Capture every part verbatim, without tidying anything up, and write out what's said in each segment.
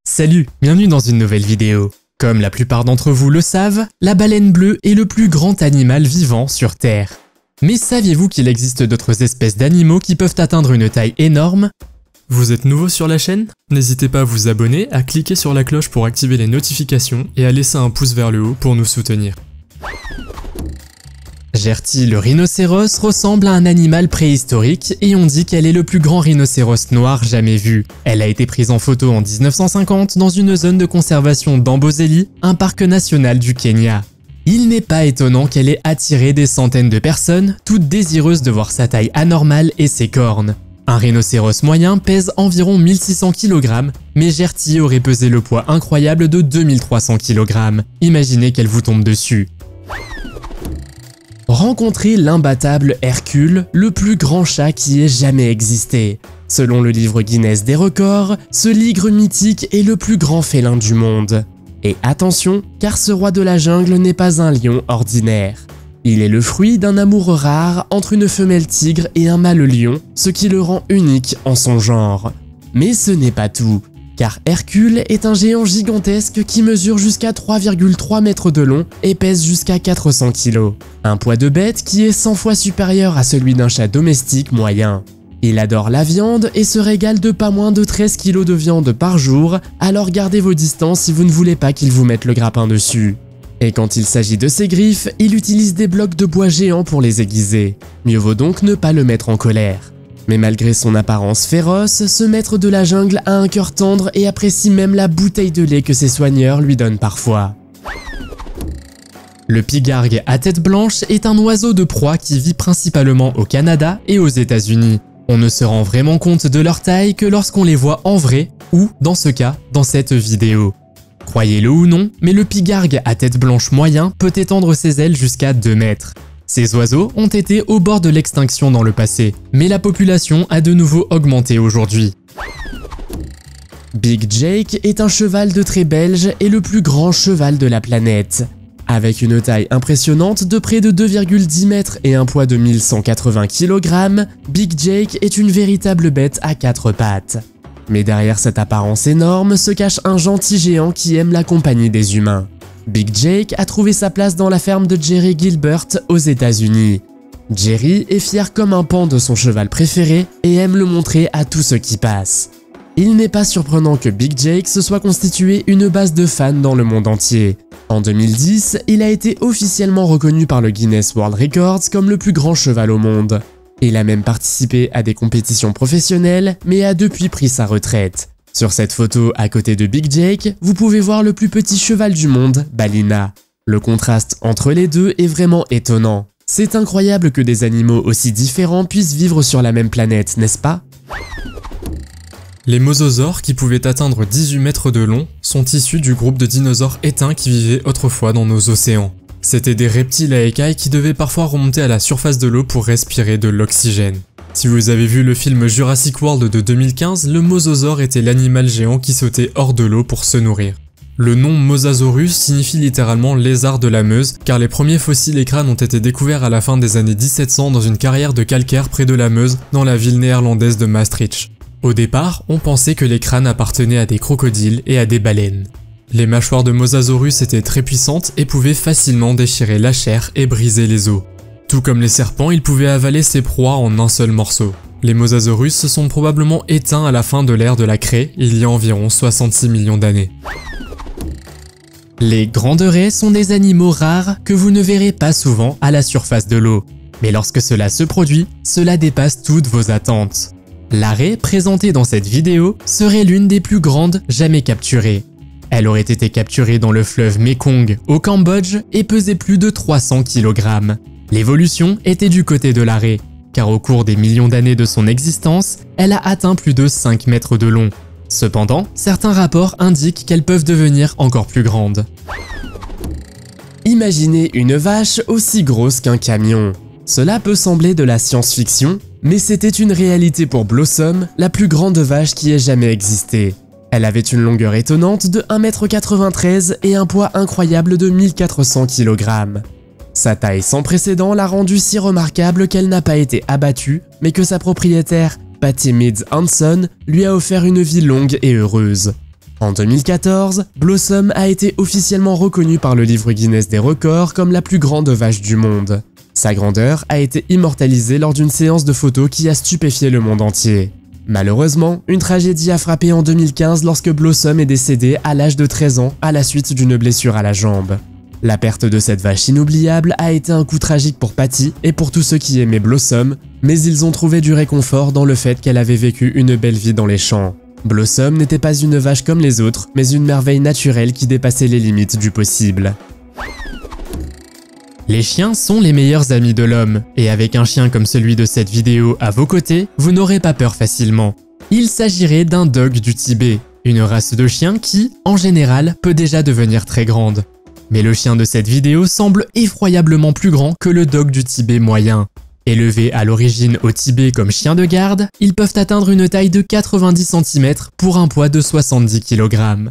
Salut, bienvenue dans une nouvelle vidéo. Comme la plupart d'entre vous le savent, la baleine bleue est le plus grand animal vivant sur Terre. Mais saviez-vous qu'il existe d'autres espèces d'animaux qui peuvent atteindre une taille énorme? Vous êtes nouveau sur la chaîne? N'hésitez pas à vous abonner, à cliquer sur la cloche pour activer les notifications et à laisser un pouce vers le haut pour nous soutenir. Gertie le rhinocéros ressemble à un animal préhistorique et on dit qu'elle est le plus grand rhinocéros noir jamais vu. Elle a été prise en photo en mille neuf cent cinquante dans une zone de conservation d'Amboseli, un parc national du Kenya. Il n'est pas étonnant qu'elle ait attiré des centaines de personnes, toutes désireuses de voir sa taille anormale et ses cornes. Un rhinocéros moyen pèse environ mille six cents kilogrammes, mais Gertie aurait pesé le poids incroyable de deux mille trois cents kilogrammes. Imaginez qu'elle vous tombe dessus. Rencontrez l'imbattable Hercule, le plus grand chat qui ait jamais existé. Selon le livre Guinness des records, ce ligre mythique est le plus grand félin du monde. Et attention, car ce roi de la jungle n'est pas un lion ordinaire. Il est le fruit d'un amour rare entre une femelle tigre et un mâle lion, ce qui le rend unique en son genre. Mais ce n'est pas tout, car Hercule est un géant gigantesque qui mesure jusqu'à trois virgule trois mètres de long et pèse jusqu'à quatre cents kilos. Un poids de bête qui est cent fois supérieur à celui d'un chat domestique moyen. Il adore la viande et se régale de pas moins de treize kilos de viande par jour, alors gardez vos distances si vous ne voulez pas qu'il vous mette le grappin dessus. Et quand il s'agit de ses griffes, il utilise des blocs de bois géants pour les aiguiser. Mieux vaut donc ne pas le mettre en colère. Mais malgré son apparence féroce, ce maître de la jungle a un cœur tendre et apprécie même la bouteille de lait que ses soigneurs lui donnent parfois. Le pigargue à tête blanche est un oiseau de proie qui vit principalement au Canada et aux États-Unis. On ne se rend vraiment compte de leur taille que lorsqu'on les voit en vrai, ou, dans ce cas, dans cette vidéo. Croyez-le ou non, mais le pigargue à tête blanche moyen peut étendre ses ailes jusqu'à deux mètres. Ces oiseaux ont été au bord de l'extinction dans le passé, mais la population a de nouveau augmenté aujourd'hui. Big Jake est un cheval de trait belge et le plus grand cheval de la planète. Avec une taille impressionnante de près de deux virgule dix mètres et un poids de mille cent quatre-vingts kilogrammes, Big Jake est une véritable bête à quatre pattes. Mais derrière cette apparence énorme se cache un gentil géant qui aime la compagnie des humains. Big Jake a trouvé sa place dans la ferme de Jerry Gilbert aux États-Unis. Jerry est fier comme un paon de son cheval préféré et aime le montrer à tous ceux qui passent. Il n'est pas surprenant que Big Jake se soit constitué une base de fans dans le monde entier. En deux mille dix, il a été officiellement reconnu par le Guinness World Records comme le plus grand cheval au monde. Il a même participé à des compétitions professionnelles, mais a depuis pris sa retraite. Sur cette photo à côté de Big Jake, vous pouvez voir le plus petit cheval du monde, Balina. Le contraste entre les deux est vraiment étonnant. C'est incroyable que des animaux aussi différents puissent vivre sur la même planète, n'est-ce pas? Les mosasaures, qui pouvaient atteindre dix-huit mètres de long, sont issus du groupe de dinosaures éteints qui vivaient autrefois dans nos océans. C'étaient des reptiles à écailles qui devaient parfois remonter à la surface de l'eau pour respirer de l'oxygène. Si vous avez vu le film Jurassic World de deux mille quinze, le mosasaure était l'animal géant qui sautait hors de l'eau pour se nourrir. Le nom Mosasaurus signifie littéralement lézard de la Meuse, car les premiers fossiles et crânes ont été découverts à la fin des années mille sept cents dans une carrière de calcaire près de la Meuse, dans la ville néerlandaise de Maastricht. Au départ, on pensait que les crânes appartenaient à des crocodiles et à des baleines. Les mâchoires de Mosasaurus étaient très puissantes et pouvaient facilement déchirer la chair et briser les os. Tout comme les serpents, ils pouvaient avaler ses proies en un seul morceau. Les Mosasaurus se sont probablement éteints à la fin de l'ère de la craie, il y a environ soixante-six millions d'années. Les grandes raies sont des animaux rares que vous ne verrez pas souvent à la surface de l'eau. Mais lorsque cela se produit, cela dépasse toutes vos attentes. La raie présentée dans cette vidéo serait l'une des plus grandes jamais capturées. Elle aurait été capturée dans le fleuve Mekong au Cambodge et pesait plus de trois cents kilogrammes. L'évolution était du côté de la raie, car au cours des millions d'années de son existence, elle a atteint plus de cinq mètres de long. Cependant, certains rapports indiquent qu'elles peuvent devenir encore plus grandes. Imaginez une vache aussi grosse qu'un camion. Cela peut sembler de la science-fiction, mais c'était une réalité pour Blossom, la plus grande vache qui ait jamais existé. Elle avait une longueur étonnante de un mètre quatre-vingt-treize et un poids incroyable de mille quatre cents kilogrammes. Sa taille sans précédent l'a rendue si remarquable qu'elle n'a pas été abattue, mais que sa propriétaire, Patty Meads Hanson, lui a offert une vie longue et heureuse. En deux mille quatorze, Blossom a été officiellement reconnue par le livre Guinness des records comme la plus grande vache du monde. Sa grandeur a été immortalisée lors d'une séance de photos qui a stupéfié le monde entier. Malheureusement, une tragédie a frappé en deux mille quinze lorsque Blossom est décédée à l'âge de treize ans à la suite d'une blessure à la jambe. La perte de cette vache inoubliable a été un coup tragique pour Patty et pour tous ceux qui aimaient Blossom, mais ils ont trouvé du réconfort dans le fait qu'elle avait vécu une belle vie dans les champs. Blossom n'était pas une vache comme les autres, mais une merveille naturelle qui dépassait les limites du possible. Les chiens sont les meilleurs amis de l'homme, et avec un chien comme celui de cette vidéo à vos côtés, vous n'aurez pas peur facilement. Il s'agirait d'un dog du Tibet, une race de chien qui, en général, peut déjà devenir très grande. Mais le chien de cette vidéo semble effroyablement plus grand que le dog du Tibet moyen. Élevés à l'origine au Tibet comme chiens de garde, ils peuvent atteindre une taille de quatre-vingt-dix centimètres pour un poids de soixante-dix kilogrammes.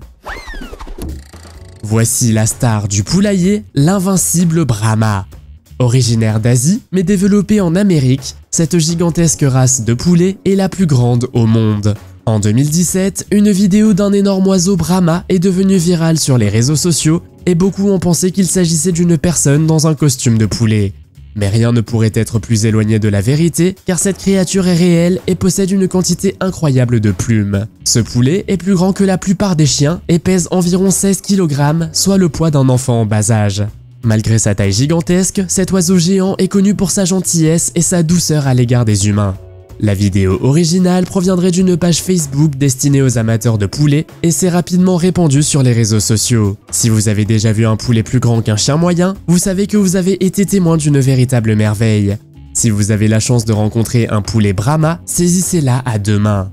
Voici la star du poulailler, l'invincible Brahma. Originaire d'Asie, mais développée en Amérique, cette gigantesque race de poulets est la plus grande au monde. En deux mille dix-sept, une vidéo d'un énorme oiseau Brahma est devenue virale sur les réseaux sociaux et beaucoup ont pensé qu'il s'agissait d'une personne dans un costume de poulet. Mais rien ne pourrait être plus éloigné de la vérité car cette créature est réelle et possède une quantité incroyable de plumes. Ce poulet est plus grand que la plupart des chiens et pèse environ seize kilogrammes, soit le poids d'un enfant en bas âge. Malgré sa taille gigantesque, cet oiseau géant est connu pour sa gentillesse et sa douceur à l'égard des humains. La vidéo originale proviendrait d'une page Facebook destinée aux amateurs de poulets et s'est rapidement répandue sur les réseaux sociaux. Si vous avez déjà vu un poulet plus grand qu'un chien moyen, vous savez que vous avez été témoin d'une véritable merveille. Si vous avez la chance de rencontrer un poulet Brahma, saisissez-la à deux mains.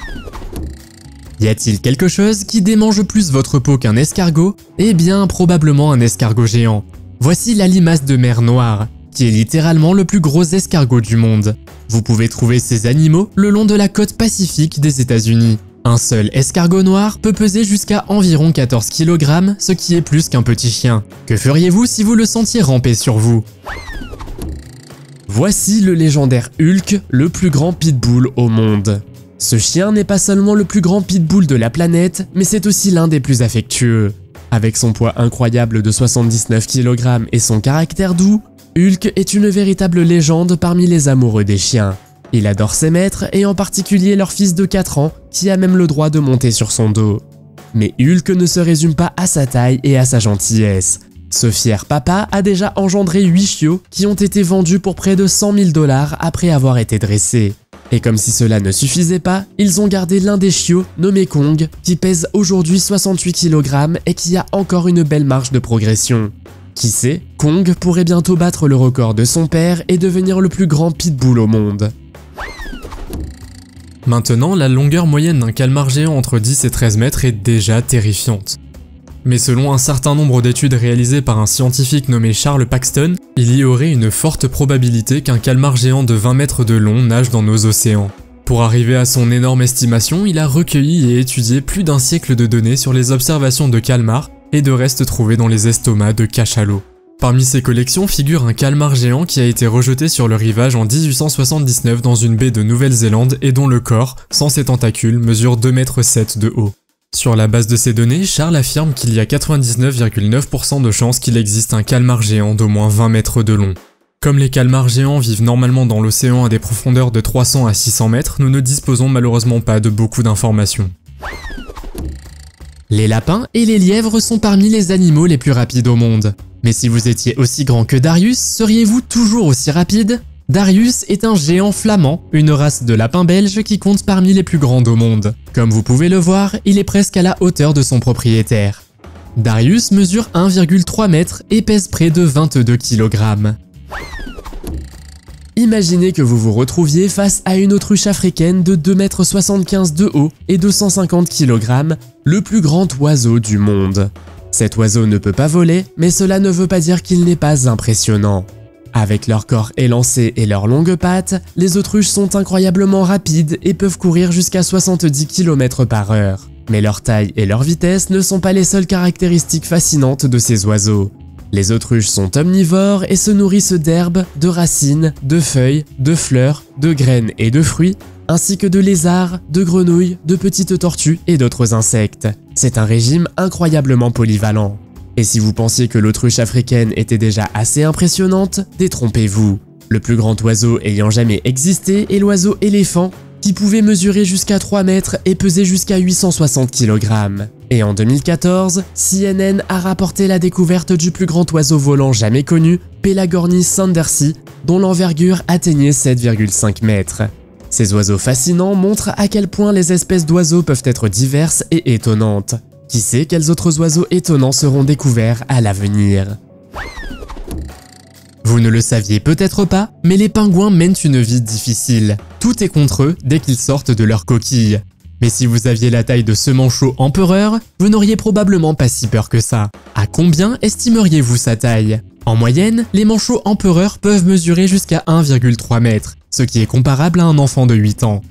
Y a-t-il quelque chose qui démange plus votre peau qu'un escargot? Eh bien, probablement un escargot géant. Voici la limace de mer Noire, qui est littéralement le plus gros escargot du monde. Vous pouvez trouver ces animaux le long de la côte pacifique des États-Unis. Un seul escargot noir peut peser jusqu'à environ quatorze kilogrammes, ce qui est plus qu'un petit chien. Que feriez-vous si vous le sentiez ramper sur vous? Voici le légendaire Hulk, le plus grand pitbull au monde. Ce chien n'est pas seulement le plus grand pitbull de la planète, mais c'est aussi l'un des plus affectueux. Avec son poids incroyable de soixante-dix-neuf kilogrammes et son caractère doux, Hulk est une véritable légende parmi les amoureux des chiens. Il adore ses maîtres et en particulier leur fils de quatre ans qui a même le droit de monter sur son dos. Mais Hulk ne se résume pas à sa taille et à sa gentillesse. Ce fier papa a déjà engendré huit chiots qui ont été vendus pour près de cent mille dollars après avoir été dressés. Et comme si cela ne suffisait pas, ils ont gardé l'un des chiots, nommé Kong, qui pèse aujourd'hui soixante-huit kilogrammes et qui a encore une belle marge de progression. Qui sait, Kong pourrait bientôt battre le record de son père et devenir le plus grand pitbull au monde. Maintenant, la longueur moyenne d'un calmar géant entre dix et treize mètres est déjà terrifiante. Mais selon un certain nombre d'études réalisées par un scientifique nommé Charles Paxton, il y aurait une forte probabilité qu'un calmar géant de vingt mètres de long nage dans nos océans. Pour arriver à son énorme estimation, il a recueilli et étudié plus d'un siècle de données sur les observations de calmars et de restes trouvés dans les estomacs de cachalots. Parmi ces collections figure un calmar géant qui a été rejeté sur le rivage en mille huit cent soixante-dix-neuf dans une baie de Nouvelle-Zélande et dont le corps, sans ses tentacules, mesure deux mètres sept de haut. Sur la base de ces données, Charles affirme qu'il y a quatre-vingt-dix-neuf virgule neuf pour cent de chances qu'il existe un calmar géant d'au moins vingt mètres de long. Comme les calmars géants vivent normalement dans l'océan à des profondeurs de trois cents à six cents mètres, nous ne disposons malheureusement pas de beaucoup d'informations. Les lapins et les lièvres sont parmi les animaux les plus rapides au monde. Mais si vous étiez aussi grand que Darius, seriez-vous toujours aussi rapide? Darius est un géant flamand, une race de lapins belges qui compte parmi les plus grandes au monde. Comme vous pouvez le voir, il est presque à la hauteur de son propriétaire. Darius mesure un virgule trois mètres et pèse près de vingt-deux kilogrammes. Imaginez que vous vous retrouviez face à une autruche africaine de deux mètres soixante-quinze de haut et de cent cinquante kilogrammes, le plus grand oiseau du monde. Cet oiseau ne peut pas voler, mais cela ne veut pas dire qu'il n'est pas impressionnant. Avec leur corps élancé et leurs longues pattes, les autruches sont incroyablement rapides et peuvent courir jusqu'à soixante-dix kilomètres par heure. Mais leur taille et leur vitesse ne sont pas les seules caractéristiques fascinantes de ces oiseaux. Les autruches sont omnivores et se nourrissent d'herbes, de racines, de feuilles, de fleurs, de graines et de fruits, ainsi que de lézards, de grenouilles, de petites tortues et d'autres insectes. C'est un régime incroyablement polyvalent. Et si vous pensiez que l'autruche africaine était déjà assez impressionnante, détrompez-vous. Le plus grand oiseau ayant jamais existé est l'oiseau éléphant, qui pouvait mesurer jusqu'à trois mètres et peser jusqu'à huit cent soixante kilogrammes. Et en deux mille quatorze, C N N a rapporté la découverte du plus grand oiseau volant jamais connu, Pelagornis sandersi, dont l'envergure atteignait sept virgule cinq mètres. Ces oiseaux fascinants montrent à quel point les espèces d'oiseaux peuvent être diverses et étonnantes. Qui sait quels autres oiseaux étonnants seront découverts à l'avenir? Vous ne le saviez peut-être pas, mais les pingouins mènent une vie difficile. Tout est contre eux dès qu'ils sortent de leur coquille. Mais si vous aviez la taille de ce manchot empereur, vous n'auriez probablement pas si peur que ça. À combien estimeriez-vous sa taille? En moyenne, les manchots empereurs peuvent mesurer jusqu'à un virgule trois mètres, ce qui est comparable à un enfant de huit ans.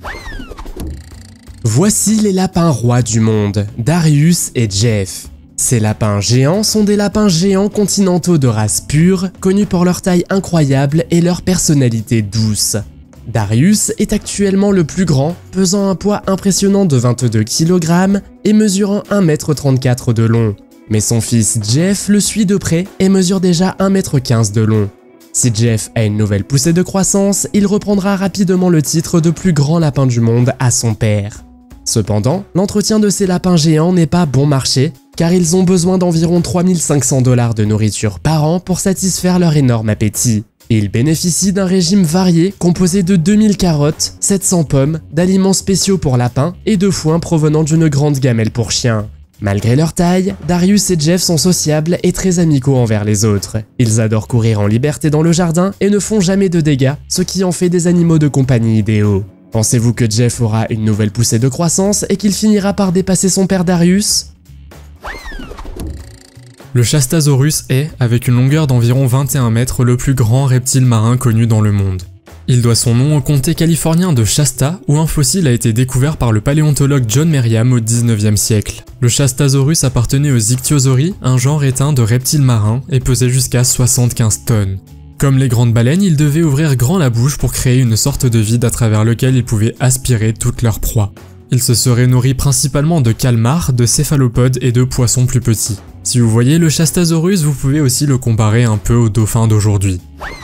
Voici les lapins rois du monde, Darius et Jeff. Ces lapins géants sont des lapins géants continentaux de race pure, connus pour leur taille incroyable et leur personnalité douce. Darius est actuellement le plus grand, pesant un poids impressionnant de vingt-deux kilogrammes et mesurant un mètre trente-quatre de long. Mais son fils Jeff le suit de près et mesure déjà un mètre quinze de long. Si Jeff a une nouvelle poussée de croissance, il reprendra rapidement le titre de plus grand lapin du monde à son père. Cependant, l'entretien de ces lapins géants n'est pas bon marché, car ils ont besoin d'environ trois mille cinq cents dollars de nourriture par an pour satisfaire leur énorme appétit. Ils bénéficient d'un régime varié composé de deux mille carottes, sept cents pommes, d'aliments spéciaux pour lapins et de foin provenant d'une grande gamelle pour chiens. Malgré leur taille, Darius et Jeff sont sociables et très amicaux envers les autres. Ils adorent courir en liberté dans le jardin et ne font jamais de dégâts, ce qui en fait des animaux de compagnie idéaux. Pensez-vous que Jeff aura une nouvelle poussée de croissance et qu'il finira par dépasser son père Darius? Le Chastasaurus est, avec une longueur d'environ vingt et un mètres, le plus grand reptile marin connu dans le monde. Il doit son nom au comté californien de Shasta, où un fossile a été découvert par le paléontologue John Merriam au dix-neuvième siècle. Le Chastasaurus appartenait aux Ichthyosauri, un genre éteint de reptiles marins, et pesait jusqu'à soixante-quinze tonnes. Comme les grandes baleines, ils devaient ouvrir grand la bouche pour créer une sorte de vide à travers lequel ils pouvaient aspirer toute leur proie. Ils se seraient nourris principalement de calmars, de céphalopodes et de poissons plus petits. Si vous voyez le Chastasaurus, vous pouvez aussi le comparer un peu au dauphin d'aujourd'hui.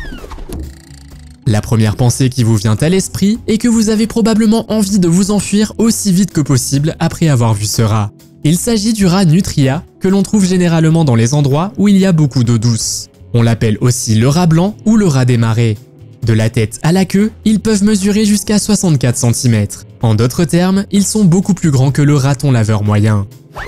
La première pensée qui vous vient à l'esprit est que vous avez probablement envie de vous enfuir aussi vite que possible après avoir vu ce rat. Il s'agit du rat nutria, que l'on trouve généralement dans les endroits où il y a beaucoup d'eau douce. On l'appelle aussi le rat blanc ou le rat des marais. De la tête à la queue, ils peuvent mesurer jusqu'à soixante-quatre centimètres. En d'autres termes, ils sont beaucoup plus grands que le raton laveur moyen.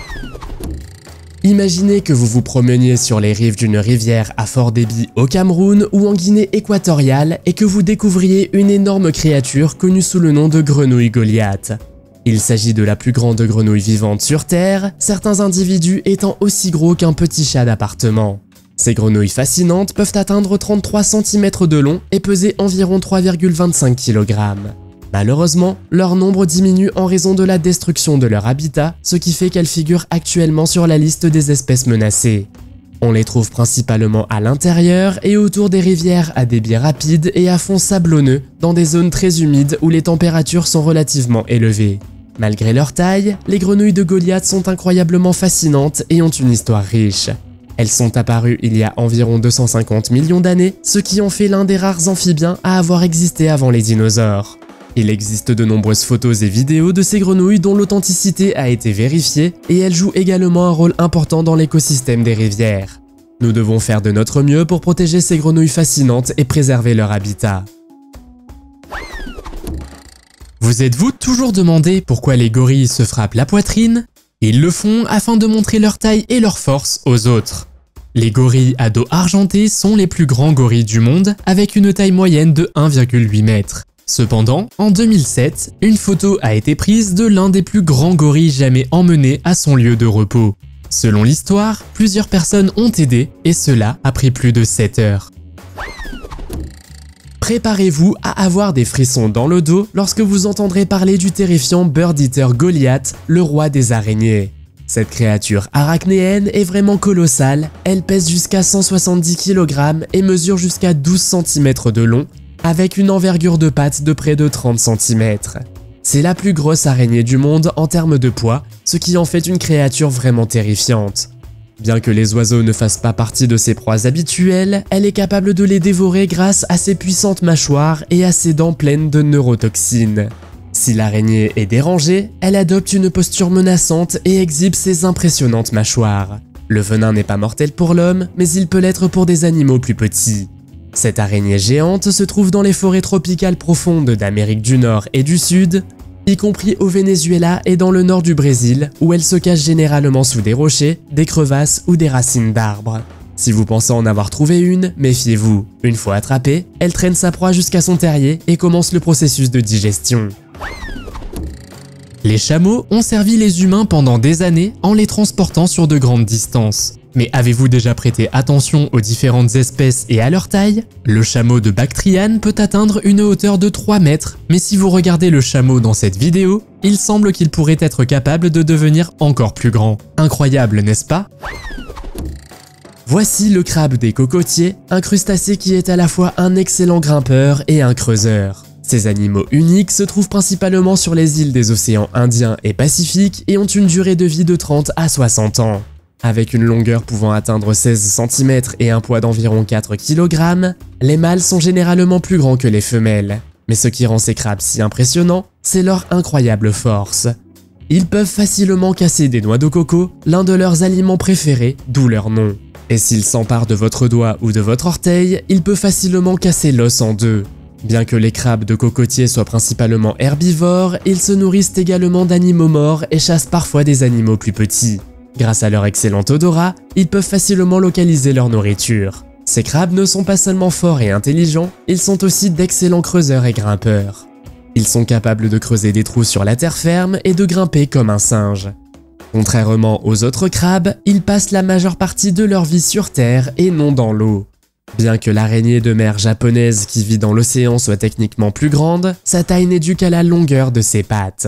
Imaginez que vous vous promeniez sur les rives d'une rivière à fort débit au Cameroun ou en Guinée équatoriale et que vous découvriez une énorme créature connue sous le nom de grenouille Goliath. Il s'agit de la plus grande grenouille vivante sur Terre, certains individus étant aussi gros qu'un petit chat d'appartement. Ces grenouilles fascinantes peuvent atteindre trente-trois centimètres de long et peser environ trois virgule vingt-cinq kilogrammes. Malheureusement, leur nombre diminue en raison de la destruction de leur habitat, ce qui fait qu'elles figurent actuellement sur la liste des espèces menacées. On les trouve principalement à l'intérieur et autour des rivières à débit rapide et à fond sablonneux, dans des zones très humides où les températures sont relativement élevées. Malgré leur taille, les grenouilles de Goliath sont incroyablement fascinantes et ont une histoire riche. Elles sont apparues il y a environ deux cent cinquante millions d'années, ce qui en fait l'un des rares amphibiens à avoir existé avant les dinosaures. Il existe de nombreuses photos et vidéos de ces grenouilles dont l'authenticité a été vérifiée et elles jouent également un rôle important dans l'écosystème des rivières. Nous devons faire de notre mieux pour protéger ces grenouilles fascinantes et préserver leur habitat. Vous êtes-vous toujours demandé pourquoi les gorilles se frappent la poitrine? Ils le font afin de montrer leur taille et leur force aux autres. Les gorilles à dos argenté sont les plus grands gorilles du monde avec une taille moyenne de un virgule huit mètres. Cependant, en deux mille sept, une photo a été prise de l'un des plus grands gorilles jamais emmenés à son lieu de repos. Selon l'histoire, plusieurs personnes ont aidé et cela a pris plus de sept heures. Préparez-vous à avoir des frissons dans le dos lorsque vous entendrez parler du terrifiant Bird Eater Goliath, le roi des araignées. Cette créature arachnéenne est vraiment colossale, elle pèse jusqu'à cent soixante-dix kilogrammes et mesure jusqu'à douze centimètres de long, avec une envergure de pattes de près de trente centimètres. C'est la plus grosse araignée du monde en termes de poids, ce qui en fait une créature vraiment terrifiante. Bien que les oiseaux ne fassent pas partie de ses proies habituelles, elle est capable de les dévorer grâce à ses puissantes mâchoires et à ses dents pleines de neurotoxines. Si l'araignée est dérangée, elle adopte une posture menaçante et exhibe ses impressionnantes mâchoires. Le venin n'est pas mortel pour l'homme, mais il peut l'être pour des animaux plus petits. Cette araignée géante se trouve dans les forêts tropicales profondes d'Amérique du Nord et du Sud, y compris au Venezuela et dans le nord du Brésil, où elle se cache généralement sous des rochers, des crevasses ou des racines d'arbres. Si vous pensez en avoir trouvé une, méfiez-vous. Une fois attrapée, elle traîne sa proie jusqu'à son terrier et commence le processus de digestion. Les chameaux ont servi les humains pendant des années en les transportant sur de grandes distances. Mais avez-vous déjà prêté attention aux différentes espèces et à leur taille? Le chameau de Bactriane peut atteindre une hauteur de trois mètres, mais si vous regardez le chameau dans cette vidéo, il semble qu'il pourrait être capable de devenir encore plus grand. Incroyable, n'est-ce pas? Voici le crabe des cocotiers, un crustacé qui est à la fois un excellent grimpeur et un creuseur. Ces animaux uniques se trouvent principalement sur les îles des océans Indien et Pacifique et ont une durée de vie de trente à soixante ans. Avec une longueur pouvant atteindre seize centimètres et un poids d'environ quatre kilogrammes, les mâles sont généralement plus grands que les femelles. Mais ce qui rend ces crabes si impressionnants, c'est leur incroyable force. Ils peuvent facilement casser des noix de coco, l'un de leurs aliments préférés, d'où leur nom. Et s'ils s'emparent de votre doigt ou de votre orteil, il peut facilement casser l'os en deux. Bien que les crabes de cocotier soient principalement herbivores, ils se nourrissent également d'animaux morts et chassent parfois des animaux plus petits. Grâce à leur excellent odorat, ils peuvent facilement localiser leur nourriture. Ces crabes ne sont pas seulement forts et intelligents, ils sont aussi d'excellents creuseurs et grimpeurs. Ils sont capables de creuser des trous sur la terre ferme et de grimper comme un singe. Contrairement aux autres crabes, ils passent la majeure partie de leur vie sur terre et non dans l'eau. Bien que l'araignée de mer japonaise qui vit dans l'océan soit techniquement plus grande, sa taille n'est due qu'à la longueur de ses pattes.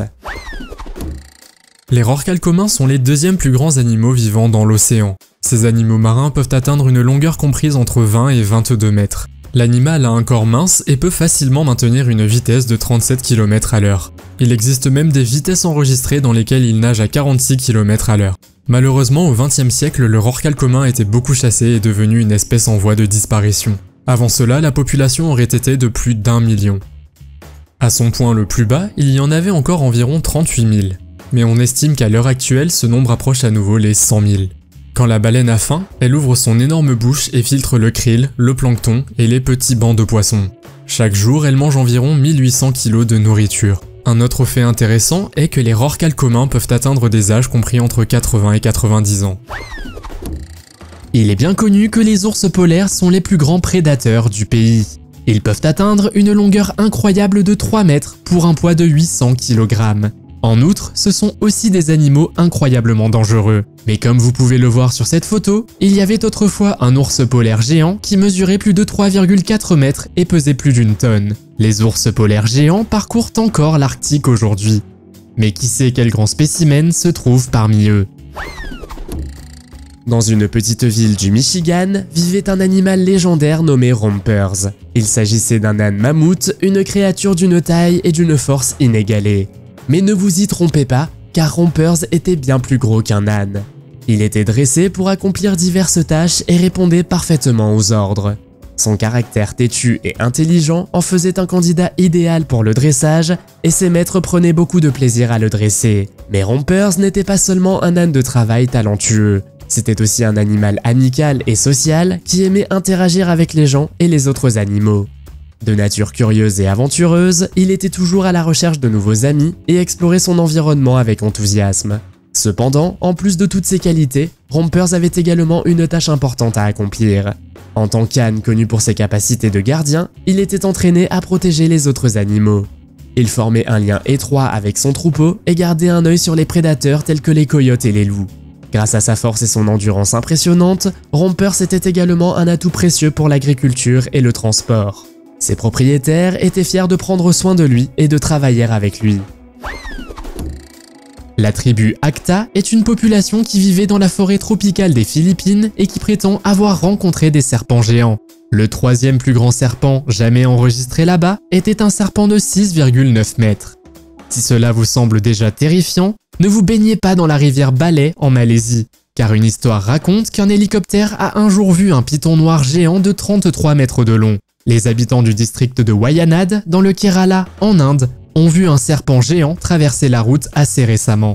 Les rorquals communs sont les deuxièmes plus grands animaux vivant dans l'océan. Ces animaux marins peuvent atteindre une longueur comprise entre vingt et vingt-deux mètres. L'animal a un corps mince et peut facilement maintenir une vitesse de trente-sept kilomètres à l'heure. Il existe même des vitesses enregistrées dans lesquelles il nage à quarante-six kilomètres à l'heure. Malheureusement, au vingtième siècle, le rorqual commun était beaucoup chassé et devenu une espèce en voie de disparition. Avant cela, la population aurait été de plus d'un million. À son point le plus bas, il y en avait encore environ trente-huit mille. Mais on estime qu'à l'heure actuelle, ce nombre approche à nouveau les cent mille. Quand la baleine a faim, elle ouvre son énorme bouche et filtre le krill, le plancton et les petits bancs de poissons. Chaque jour, elle mange environ mille huit cents kilos de nourriture. Un autre fait intéressant est que les rorquals communs peuvent atteindre des âges compris entre quatre-vingts et quatre-vingt-dix ans. Il est bien connu que les ours polaires sont les plus grands prédateurs du pays. Ils peuvent atteindre une longueur incroyable de trois mètres pour un poids de huit cents kilogrammes. En outre, ce sont aussi des animaux incroyablement dangereux. Mais comme vous pouvez le voir sur cette photo, il y avait autrefois un ours polaire géant qui mesurait plus de trois virgule quatre mètres et pesait plus d'une tonne. Les ours polaires géants parcourent encore l'Arctique aujourd'hui. Mais qui sait quel grand spécimen se trouve parmi eux? Dans une petite ville du Michigan, vivait un animal légendaire nommé Rompers. Il s'agissait d'un âne mammouth, une créature d'une taille et d'une force inégalée. Mais ne vous y trompez pas, car Rompers était bien plus gros qu'un âne. Il était dressé pour accomplir diverses tâches et répondait parfaitement aux ordres. Son caractère têtu et intelligent en faisait un candidat idéal pour le dressage, et ses maîtres prenaient beaucoup de plaisir à le dresser. Mais Rompers n'était pas seulement un âne de travail talentueux, c'était aussi un animal amical et social qui aimait interagir avec les gens et les autres animaux. De nature curieuse et aventureuse, il était toujours à la recherche de nouveaux amis et explorait son environnement avec enthousiasme. Cependant, en plus de toutes ces qualités, Rompers avait également une tâche importante à accomplir. En tant qu'âne connu pour ses capacités de gardien, il était entraîné à protéger les autres animaux. Il formait un lien étroit avec son troupeau et gardait un œil sur les prédateurs tels que les coyotes et les loups. Grâce à sa force et son endurance impressionnante, Rompers était également un atout précieux pour l'agriculture et le transport. Ses propriétaires étaient fiers de prendre soin de lui et de travailler avec lui. La tribu Acta est une population qui vivait dans la forêt tropicale des Philippines et qui prétend avoir rencontré des serpents géants. Le troisième plus grand serpent jamais enregistré là-bas était un serpent de six virgule neuf mètres. Si cela vous semble déjà terrifiant, ne vous baignez pas dans la rivière Balai en Malaisie, car une histoire raconte qu'un hélicoptère a un jour vu un python noir géant de trente-trois mètres de long. Les habitants du district de Wayanad, dans le Kerala, en Inde, ont vu un serpent géant traverser la route assez récemment.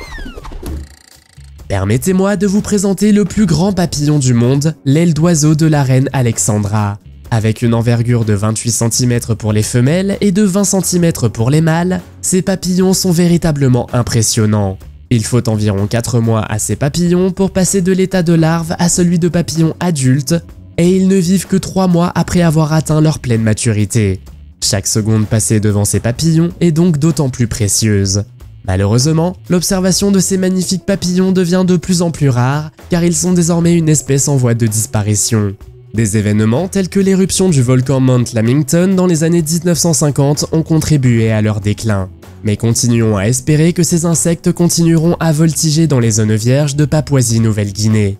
Permettez-moi de vous présenter le plus grand papillon du monde, l'aile d'oiseau de la reine Alexandra. Avec une envergure de vingt-huit centimètres pour les femelles et de vingt centimètres pour les mâles, ces papillons sont véritablement impressionnants. Il faut environ quatre mois à ces papillons pour passer de l'état de larve à celui de papillon adulte, et ils ne vivent que trois mois après avoir atteint leur pleine maturité. Chaque seconde passée devant ces papillons est donc d'autant plus précieuse. Malheureusement, l'observation de ces magnifiques papillons devient de plus en plus rare, car ils sont désormais une espèce en voie de disparition. Des événements tels que l'éruption du volcan Mount Lamington dans les années mille neuf cent cinquante ont contribué à leur déclin. Mais continuons à espérer que ces insectes continueront à voltiger dans les zones vierges de Papouasie-Nouvelle-Guinée.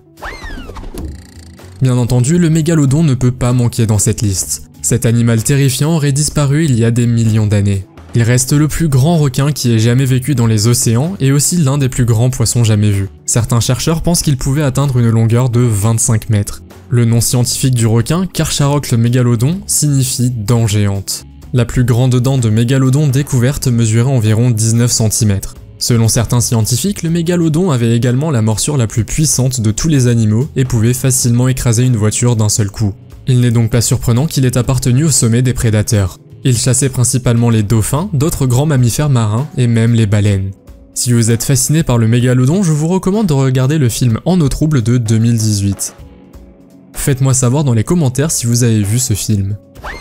Bien entendu, le mégalodon ne peut pas manquer dans cette liste. Cet animal terrifiant aurait disparu il y a des millions d'années. Il reste le plus grand requin qui ait jamais vécu dans les océans et aussi l'un des plus grands poissons jamais vus. Certains chercheurs pensent qu'il pouvait atteindre une longueur de vingt-cinq mètres. Le nom scientifique du requin, Carcharocle mégalodon, signifie dent géante. La plus grande dent de mégalodon découverte mesurait environ dix-neuf centimètres. Selon certains scientifiques, le mégalodon avait également la morsure la plus puissante de tous les animaux et pouvait facilement écraser une voiture d'un seul coup. Il n'est donc pas surprenant qu'il ait appartenu au sommet des prédateurs. Il chassait principalement les dauphins, d'autres grands mammifères marins et même les baleines. Si vous êtes fasciné par le mégalodon, je vous recommande de regarder le film En eau trouble de deux mille dix-huit. Faites-moi savoir dans les commentaires si vous avez vu ce film.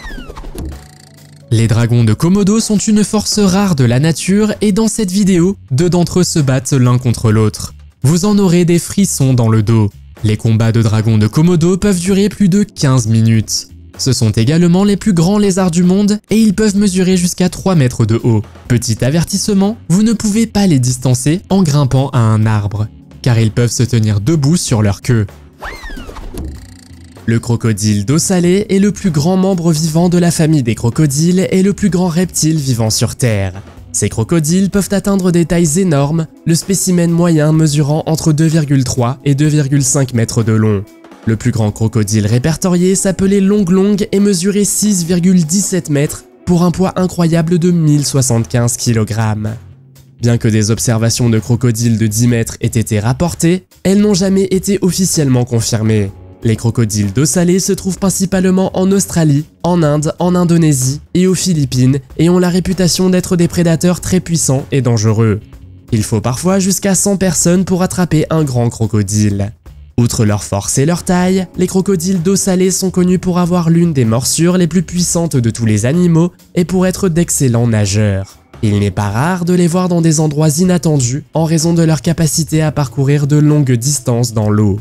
Les dragons de Komodo sont une force rare de la nature et dans cette vidéo, deux d'entre eux se battent l'un contre l'autre. Vous en aurez des frissons dans le dos. Les combats de dragons de Komodo peuvent durer plus de quinze minutes. Ce sont également les plus grands lézards du monde et ils peuvent mesurer jusqu'à trois mètres de haut. Petit avertissement, vous ne pouvez pas les distancer en grimpant à un arbre, car ils peuvent se tenir debout sur leur queue. Le crocodile d'eau salée est le plus grand membre vivant de la famille des crocodiles et le plus grand reptile vivant sur Terre. Ces crocodiles peuvent atteindre des tailles énormes, le spécimen moyen mesurant entre deux virgule trois et deux virgule cinq mètres de long. Le plus grand crocodile répertorié s'appelait Long Long et mesurait six virgule dix-sept mètres pour un poids incroyable de mille soixante-quinze kilogrammes. Bien que des observations de crocodiles de dix mètres aient été rapportées, elles n'ont jamais été officiellement confirmées. Les crocodiles d'eau salée se trouvent principalement en Australie, en Inde, en Indonésie et aux Philippines et ont la réputation d'être des prédateurs très puissants et dangereux. Il faut parfois jusqu'à cent personnes pour attraper un grand crocodile. Outre leur force et leur taille, les crocodiles d'eau salée sont connus pour avoir l'une des morsures les plus puissantes de tous les animaux et pour être d'excellents nageurs. Il n'est pas rare de les voir dans des endroits inattendus en raison de leur capacité à parcourir de longues distances dans l'eau.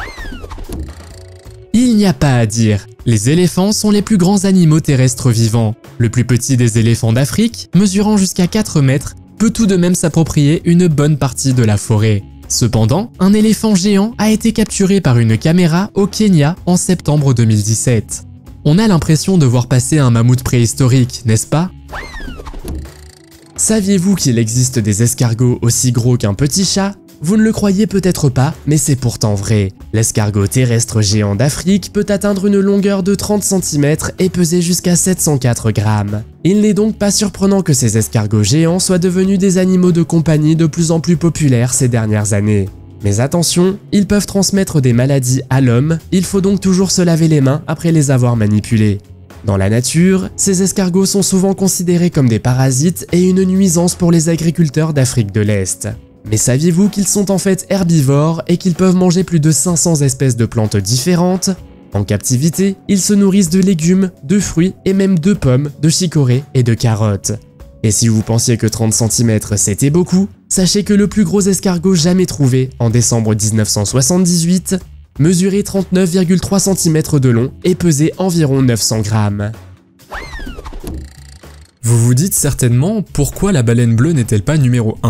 Il n'y a pas à dire, les éléphants sont les plus grands animaux terrestres vivants. Le plus petit des éléphants d'Afrique, mesurant jusqu'à quatre mètres, peut tout de même s'approprier une bonne partie de la forêt. Cependant, un éléphant géant a été capturé par une caméra au Kenya en septembre deux mille dix-sept. On a l'impression de voir passer un mammouth préhistorique, n'est-ce pas? Saviez-vous qu'il existe des escargots aussi gros qu'un petit chat? Vous ne le croyez peut-être pas, mais c'est pourtant vrai. L'escargot terrestre géant d'Afrique peut atteindre une longueur de trente centimètres et peser jusqu'à sept cent quatre grammes. Il n'est donc pas surprenant que ces escargots géants soient devenus des animaux de compagnie de plus en plus populaires ces dernières années. Mais attention, ils peuvent transmettre des maladies à l'homme, il faut donc toujours se laver les mains après les avoir manipulés. Dans la nature, ces escargots sont souvent considérés comme des parasites et une nuisance pour les agriculteurs d'Afrique de l'Est. Mais saviez-vous qu'ils sont en fait herbivores et qu'ils peuvent manger plus de cinq cents espèces de plantes différentes? En captivité, ils se nourrissent de légumes, de fruits et même de pommes, de chicorées et de carottes. Et si vous pensiez que trente centimètres c'était beaucoup, sachez que le plus gros escargot jamais trouvé, en décembre mille neuf cent soixante-dix-huit, mesurait trente-neuf virgule trois centimètres de long et pesait environ neuf cents grammes. Vous vous dites certainement pourquoi la baleine bleue n'est-elle pas numéro un?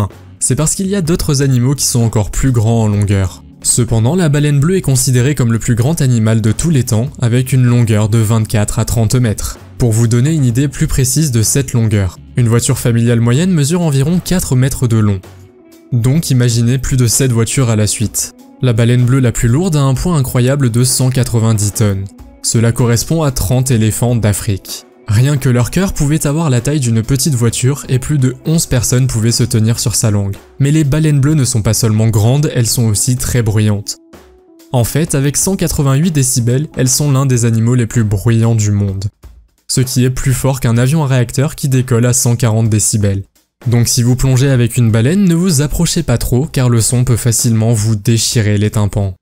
C'est parce qu'il y a d'autres animaux qui sont encore plus grands en longueur. Cependant, la baleine bleue est considérée comme le plus grand animal de tous les temps, avec une longueur de vingt-quatre à trente mètres. Pour vous donner une idée plus précise de cette longueur, une voiture familiale moyenne mesure environ quatre mètres de long. Donc imaginez plus de sept voitures à la suite. La baleine bleue la plus lourde a un poids incroyable de cent quatre-vingt-dix tonnes. Cela correspond à trente éléphants d'Afrique. Rien que leur cœur pouvait avoir la taille d'une petite voiture et plus de onze personnes pouvaient se tenir sur sa langue. Mais les baleines bleues ne sont pas seulement grandes, elles sont aussi très bruyantes. En fait, avec cent quatre-vingt-huit décibels, elles sont l'un des animaux les plus bruyants du monde. Ce qui est plus fort qu'un avion à réacteur qui décolle à cent quarante décibels. Donc si vous plongez avec une baleine, ne vous approchez pas trop car le son peut facilement vous déchirer les tympans.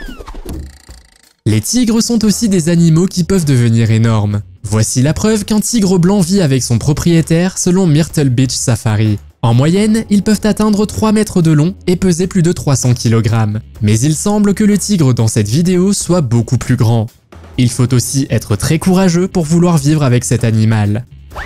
Les tigres sont aussi des animaux qui peuvent devenir énormes. Voici la preuve qu'un tigre blanc vit avec son propriétaire selon Myrtle Beach Safari. En moyenne, ils peuvent atteindre trois mètres de long et peser plus de trois cents kilogrammes. Mais il semble que le tigre dans cette vidéo soit beaucoup plus grand. Il faut aussi être très courageux pour vouloir vivre avec cet animal.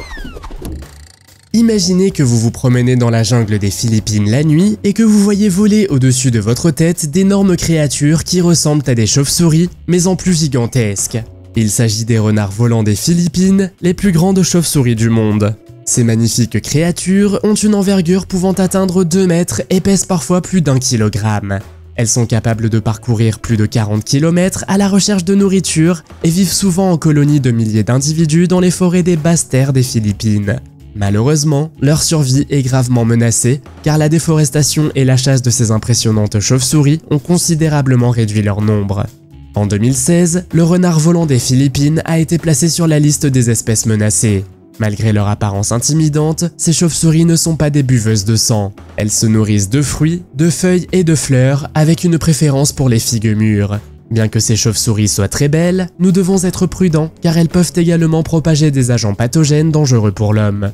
Imaginez que vous vous promenez dans la jungle des Philippines la nuit et que vous voyez voler au-dessus de votre tête d'énormes créatures qui ressemblent à des chauves-souris, mais en plus gigantesques. Il s'agit des renards volants des Philippines, les plus grandes chauves-souris du monde. Ces magnifiques créatures ont une envergure pouvant atteindre deux mètres et pèsent parfois plus d'un kilogramme. Elles sont capables de parcourir plus de quarante kilomètres à la recherche de nourriture et vivent souvent en colonies de milliers d'individus dans les forêts des basses terres des Philippines. Malheureusement, leur survie est gravement menacée car la déforestation et la chasse de ces impressionnantes chauves-souris ont considérablement réduit leur nombre. En deux mille seize, le renard volant des Philippines a été placé sur la liste des espèces menacées. Malgré leur apparence intimidante, ces chauves-souris ne sont pas des buveuses de sang. Elles se nourrissent de fruits, de feuilles et de fleurs, avec une préférence pour les figues mûres. Bien que ces chauves-souris soient très belles, nous devons être prudents car elles peuvent également propager des agents pathogènes dangereux pour l'homme.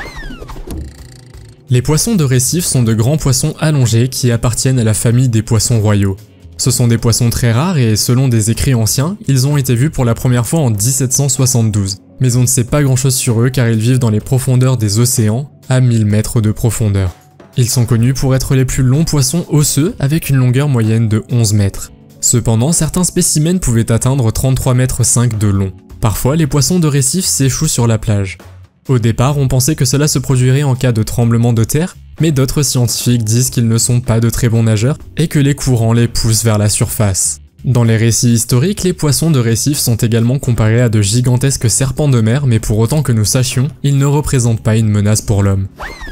Les poissons de récif sont de grands poissons allongés qui appartiennent à la famille des poissons royaux. Ce sont des poissons très rares et selon des écrits anciens, ils ont été vus pour la première fois en mille sept cent soixante-douze. Mais on ne sait pas grand chose sur eux car ils vivent dans les profondeurs des océans, à mille mètres de profondeur. Ils sont connus pour être les plus longs poissons osseux avec une longueur moyenne de onze mètres. Cependant, certains spécimens pouvaient atteindre trente-trois mètres cinq de long. Parfois, les poissons de récif s'échouent sur la plage. Au départ, on pensait que cela se produirait en cas de tremblement de terre, mais d'autres scientifiques disent qu'ils ne sont pas de très bons nageurs et que les courants les poussent vers la surface. Dans les récits historiques, les poissons de récif sont également comparés à de gigantesques serpents de mer, mais pour autant que nous sachions, ils ne représentent pas une menace pour l'homme.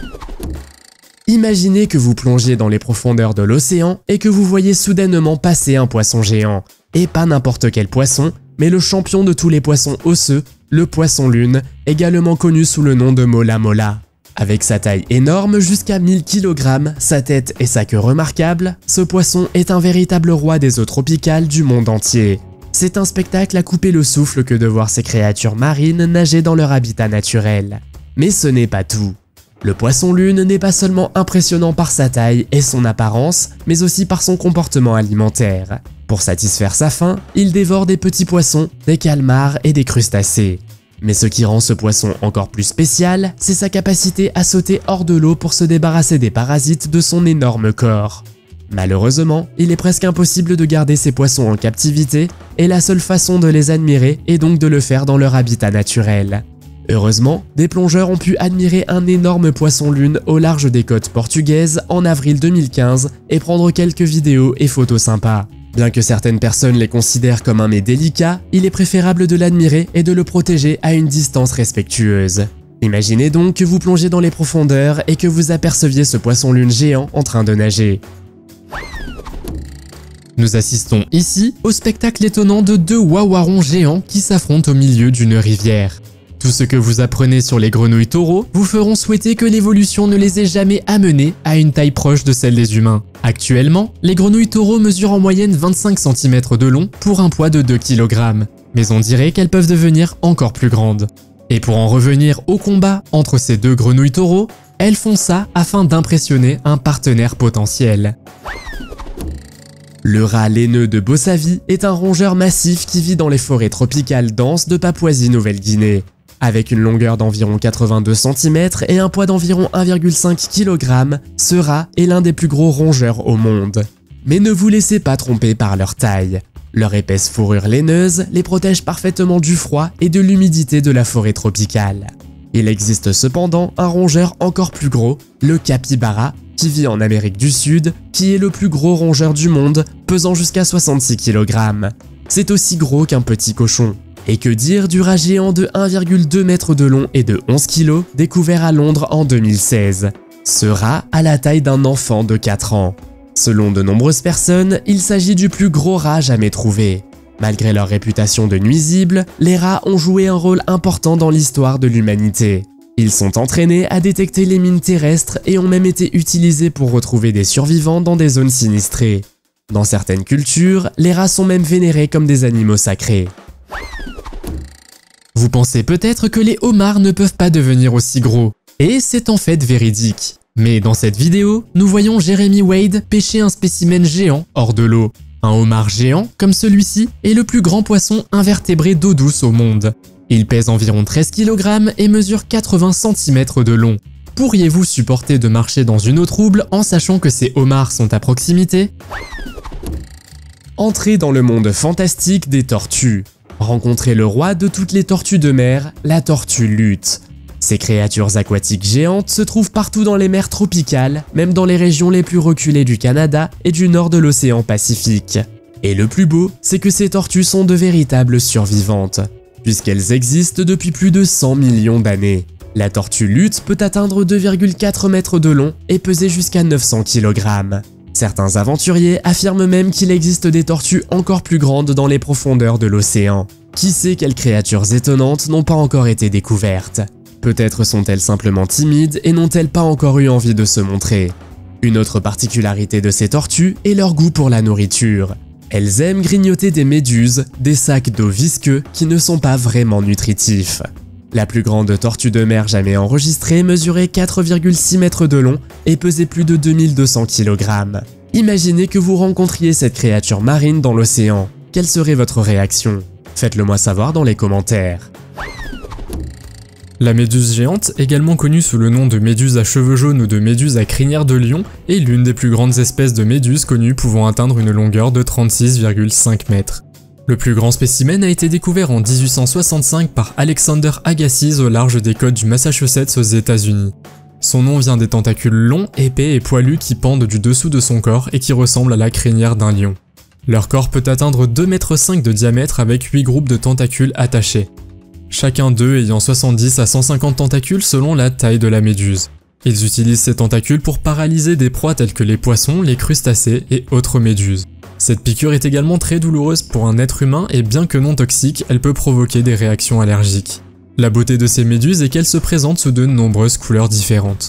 Imaginez que vous plongiez dans les profondeurs de l'océan et que vous voyez soudainement passer un poisson géant. Et pas n'importe quel poisson, mais le champion de tous les poissons osseux, le poisson lune, également connu sous le nom de Mola Mola. Avec sa taille énorme jusqu'à mille kilogrammes, sa tête et sa queue remarquables, ce poisson est un véritable roi des eaux tropicales du monde entier. C'est un spectacle à couper le souffle que de voir ces créatures marines nager dans leur habitat naturel. Mais ce n'est pas tout. Le poisson lune n'est pas seulement impressionnant par sa taille et son apparence, mais aussi par son comportement alimentaire. Pour satisfaire sa faim, il dévore des petits poissons, des calmars et des crustacés. Mais ce qui rend ce poisson encore plus spécial, c'est sa capacité à sauter hors de l'eau pour se débarrasser des parasites de son énorme corps. Malheureusement, il est presque impossible de garder ces poissons en captivité, et la seule façon de les admirer est donc de le faire dans leur habitat naturel. Heureusement, des plongeurs ont pu admirer un énorme poisson lune au large des côtes portugaises en avril deux mille quinze et prendre quelques vidéos et photos sympas. Bien que certaines personnes les considèrent comme un mets délicat, il est préférable de l'admirer et de le protéger à une distance respectueuse. Imaginez donc que vous plongez dans les profondeurs et que vous aperceviez ce poisson lune géant en train de nager. Nous assistons ici au spectacle étonnant de deux wawarons géants qui s'affrontent au milieu d'une rivière. Tout ce que vous apprenez sur les grenouilles taureaux vous feront souhaiter que l'évolution ne les ait jamais amenés à une taille proche de celle des humains. Actuellement, les grenouilles taureaux mesurent en moyenne vingt-cinq centimètres de long pour un poids de deux kilogrammes, mais on dirait qu'elles peuvent devenir encore plus grandes. Et pour en revenir au combat entre ces deux grenouilles taureaux, elles font ça afin d'impressionner un partenaire potentiel. Le rat laineux de Bosavie est un rongeur massif qui vit dans les forêts tropicales denses de Papouasie-Nouvelle-Guinée. Avec une longueur d'environ quatre-vingt-deux centimètres et un poids d'environ un virgule cinq kilogramme, ce rat est l'un des plus gros rongeurs au monde. Mais ne vous laissez pas tromper par leur taille. Leur épaisse fourrure laineuse les protège parfaitement du froid et de l'humidité de la forêt tropicale. Il existe cependant un rongeur encore plus gros, le capybara, qui vit en Amérique du Sud, qui est le plus gros rongeur du monde, pesant jusqu'à soixante-six kilogrammes. C'est aussi gros qu'un petit cochon. Et que dire du rat géant de un virgule deux mètres de long et de onze kilos, découvert à Londres en deux mille seize. Ce rat a la taille d'un enfant de quatre ans. Selon de nombreuses personnes, il s'agit du plus gros rat jamais trouvé. Malgré leur réputation de nuisibles, les rats ont joué un rôle important dans l'histoire de l'humanité. Ils sont entraînés à détecter les mines terrestres et ont même été utilisés pour retrouver des survivants dans des zones sinistrées. Dans certaines cultures, les rats sont même vénérés comme des animaux sacrés. Vous pensez peut-être que les homards ne peuvent pas devenir aussi gros, et c'est en fait véridique. Mais dans cette vidéo, nous voyons Jeremy Wade pêcher un spécimen géant hors de l'eau. Un homard géant, comme celui-ci, est le plus grand poisson invertébré d'eau douce au monde. Il pèse environ treize kilogrammes et mesure quatre-vingts centimètres de long. Pourriez-vous supporter de marcher dans une eau trouble en sachant que ces homards sont à proximité? Entrez dans le monde fantastique des tortues. Rencontrez le roi de toutes les tortues de mer, la tortue luth. Ces créatures aquatiques géantes se trouvent partout dans les mers tropicales, même dans les régions les plus reculées du Canada et du nord de l'océan Pacifique. Et le plus beau, c'est que ces tortues sont de véritables survivantes, puisqu'elles existent depuis plus de cent millions d'années. La tortue luth peut atteindre deux virgule quatre mètres de long et peser jusqu'à neuf cents kilogrammes. Certains aventuriers affirment même qu'il existe des tortues encore plus grandes dans les profondeurs de l'océan. Qui sait quelles créatures étonnantes n'ont pas encore été découvertes? Peut-être sont-elles simplement timides et n'ont-elles pas encore eu envie de se montrer. Une autre particularité de ces tortues est leur goût pour la nourriture. Elles aiment grignoter des méduses, des sacs d'eau visqueux qui ne sont pas vraiment nutritifs. La plus grande tortue de mer jamais enregistrée mesurait quatre virgule six mètres de long et pesait plus de deux mille deux cents kilogrammes. Imaginez que vous rencontriez cette créature marine dans l'océan. Quelle serait votre réaction? Faites-le moi savoir dans les commentaires. La méduse géante, également connue sous le nom de méduse à cheveux jaunes ou de méduse à crinière de lion, est l'une des plus grandes espèces de méduses connues pouvant atteindre une longueur de trente-six virgule cinq mètres. Le plus grand spécimen a été découvert en mille huit cent soixante-cinq par Alexander Agassiz au large des côtes du Massachusetts aux États-Unis. Son nom vient des tentacules longs, épais et poilus qui pendent du dessous de son corps et qui ressemblent à la crinière d'un lion. Leur corps peut atteindre deux mètres cinq de diamètre avec huit groupes de tentacules attachés. Chacun d'eux ayant soixante-dix à cent cinquante tentacules selon la taille de la méduse. Ils utilisent ces tentacules pour paralyser des proies telles que les poissons, les crustacés et autres méduses. Cette piqûre est également très douloureuse pour un être humain et bien que non toxique, elle peut provoquer des réactions allergiques. La beauté de ces méduses est qu'elles se présentent sous de nombreuses couleurs différentes.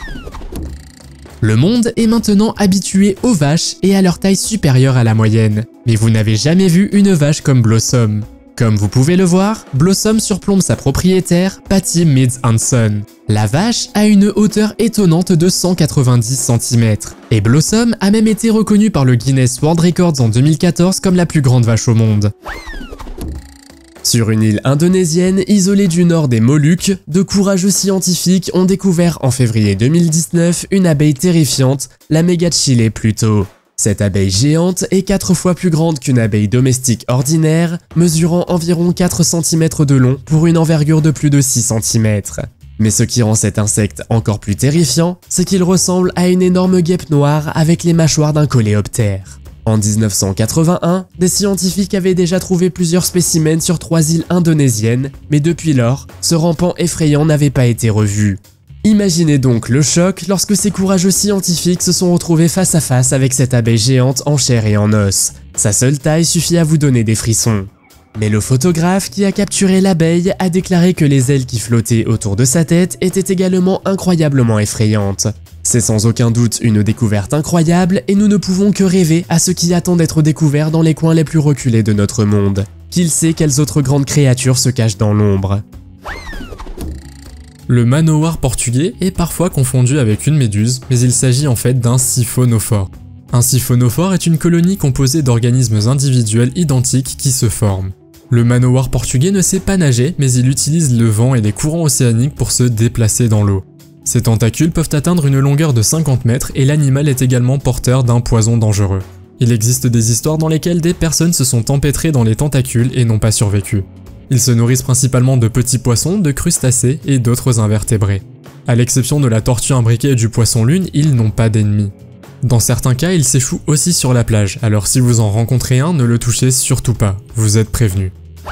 Le monde est maintenant habitué aux vaches et à leur taille supérieure à la moyenne. Mais vous n'avez jamais vu une vache comme Blossom. Comme vous pouvez le voir, Blossom surplombe sa propriétaire, Patty Meads Hanson. La vache a une hauteur étonnante de cent quatre-vingt-dix centimètres. Et Blossom a même été reconnue par le Guinness World Records en deux mille quatorze comme la plus grande vache au monde. Sur une île indonésienne isolée du nord des Moluques, de courageux scientifiques ont découvert en février deux mille dix-neuf une abeille terrifiante, la Megachile Pluto. Cette abeille géante est quatre fois plus grande qu'une abeille domestique ordinaire, mesurant environ quatre centimètres de long pour une envergure de plus de six centimètres. Mais ce qui rend cet insecte encore plus terrifiant, c'est qu'il ressemble à une énorme guêpe noire avec les mâchoires d'un coléoptère. En mille neuf cent quatre-vingt-un, des scientifiques avaient déjà trouvé plusieurs spécimens sur trois îles indonésiennes, mais depuis lors, ce rampant effrayant n'avait pas été revu. Imaginez donc le choc lorsque ces courageux scientifiques se sont retrouvés face à face avec cette abeille géante en chair et en os. Sa seule taille suffit à vous donner des frissons. Mais le photographe qui a capturé l'abeille a déclaré que les ailes qui flottaient autour de sa tête étaient également incroyablement effrayantes. C'est sans aucun doute une découverte incroyable et nous ne pouvons que rêver à ce qui attend d'être découvert dans les coins les plus reculés de notre monde. Qui sait quelles autres grandes créatures se cachent dans l'ombre? Le manowar portugais est parfois confondu avec une méduse, mais il s'agit en fait d'un siphonophore. Un siphonophore est une colonie composée d'organismes individuels identiques qui se forment. Le manowar portugais ne sait pas nager, mais il utilise le vent et les courants océaniques pour se déplacer dans l'eau. Ses tentacules peuvent atteindre une longueur de cinquante mètres et l'animal est également porteur d'un poison dangereux. Il existe des histoires dans lesquelles des personnes se sont empêtrées dans les tentacules et n'ont pas survécu. Ils se nourrissent principalement de petits poissons, de crustacés et d'autres invertébrés. À l'exception de la tortue imbriquée et du poisson lune, ils n'ont pas d'ennemis. Dans certains cas, ils s'échouent aussi sur la plage, alors si vous en rencontrez un, ne le touchez surtout pas, vous êtes prévenus.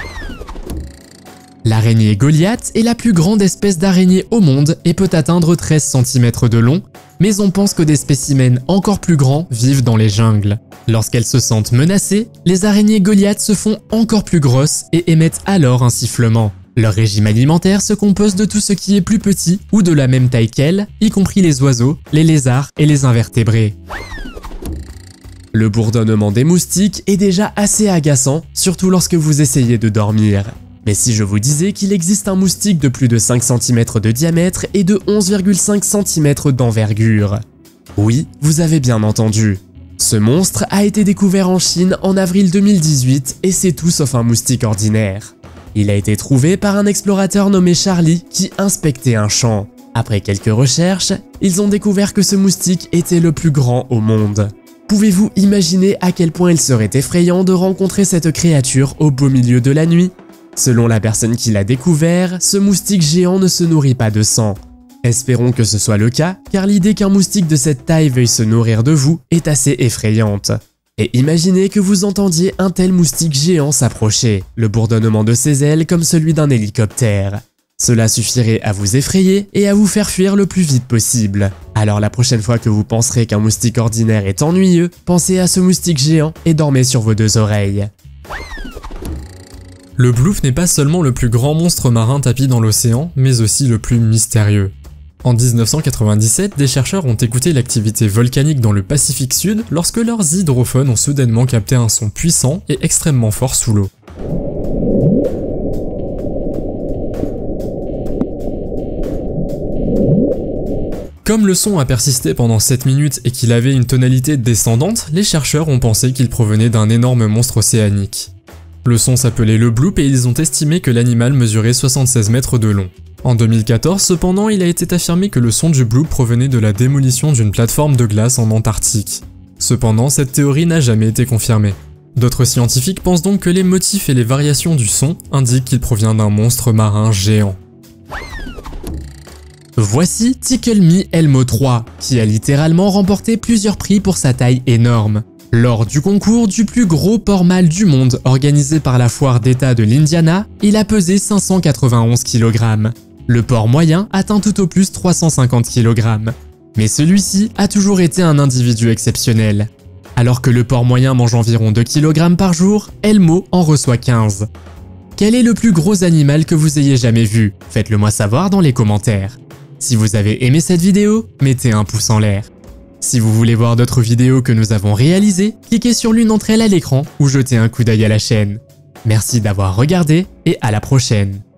L'araignée Goliath est la plus grande espèce d'araignée au monde et peut atteindre treize centimètres de long, mais on pense que des spécimens encore plus grands vivent dans les jungles. Lorsqu'elles se sentent menacées, les araignées Goliath se font encore plus grosses et émettent alors un sifflement. Leur régime alimentaire se compose de tout ce qui est plus petit ou de la même taille qu'elles, y compris les oiseaux, les lézards et les invertébrés. Le bourdonnement des moustiques est déjà assez agaçant, surtout lorsque vous essayez de dormir. Mais si je vous disais qu'il existe un moustique de plus de cinq centimètres de diamètre et de onze virgule cinq centimètres d'envergure? Oui, vous avez bien entendu. Ce monstre a été découvert en Chine en avril deux mille dix-huit et c'est tout sauf un moustique ordinaire. Il a été trouvé par un explorateur nommé Charlie qui inspectait un champ. Après quelques recherches, ils ont découvert que ce moustique était le plus grand au monde. Pouvez-vous imaginer à quel point il serait effrayant de rencontrer cette créature au beau milieu de la nuit? Selon la personne qui l'a découvert, ce moustique géant ne se nourrit pas de sang. Espérons que ce soit le cas, car l'idée qu'un moustique de cette taille veuille se nourrir de vous est assez effrayante. Et imaginez que vous entendiez un tel moustique géant s'approcher, le bourdonnement de ses ailes comme celui d'un hélicoptère. Cela suffirait à vous effrayer et à vous faire fuir le plus vite possible. Alors la prochaine fois que vous penserez qu'un moustique ordinaire est ennuyeux, pensez à ce moustique géant et dormez sur vos deux oreilles. Le bluff n'est pas seulement le plus grand monstre marin tapi dans l'océan, mais aussi le plus mystérieux. En mille neuf cent quatre-vingt-dix-sept, des chercheurs ont écouté l'activité volcanique dans le Pacifique Sud lorsque leurs hydrophones ont soudainement capté un son puissant et extrêmement fort sous l'eau. Comme le son a persisté pendant sept minutes et qu'il avait une tonalité descendante, les chercheurs ont pensé qu'il provenait d'un énorme monstre océanique. Le son s'appelait le bloop et ils ont estimé que l'animal mesurait soixante-seize mètres de long. En deux mille quatorze, cependant, il a été affirmé que le son du bloop provenait de la démolition d'une plateforme de glace en Antarctique. Cependant, cette théorie n'a jamais été confirmée. D'autres scientifiques pensent donc que les motifs et les variations du son indiquent qu'il provient d'un monstre marin géant. Voici Tickle Me Elmo trois, qui a littéralement remporté plusieurs prix pour sa taille énorme. Lors du concours du plus gros porc mâle du monde organisé par la foire d'État de l'Indiana, il a pesé cinq cent quatre-vingt-onze kilogrammes. Le porc moyen atteint tout au plus trois cent cinquante kilogrammes. Mais celui-ci a toujours été un individu exceptionnel. Alors que le porc moyen mange environ deux kilogrammes par jour, Elmo en reçoit quinze. Quel est le plus gros animal que vous ayez jamais vu? Faites-le moi savoir dans les commentaires. Si vous avez aimé cette vidéo, mettez un pouce en l'air. Si vous voulez voir d'autres vidéos que nous avons réalisées, cliquez sur l'une d'entre elles à l'écran ou jetez un coup d'œil à la chaîne. Merci d'avoir regardé et à la prochaine.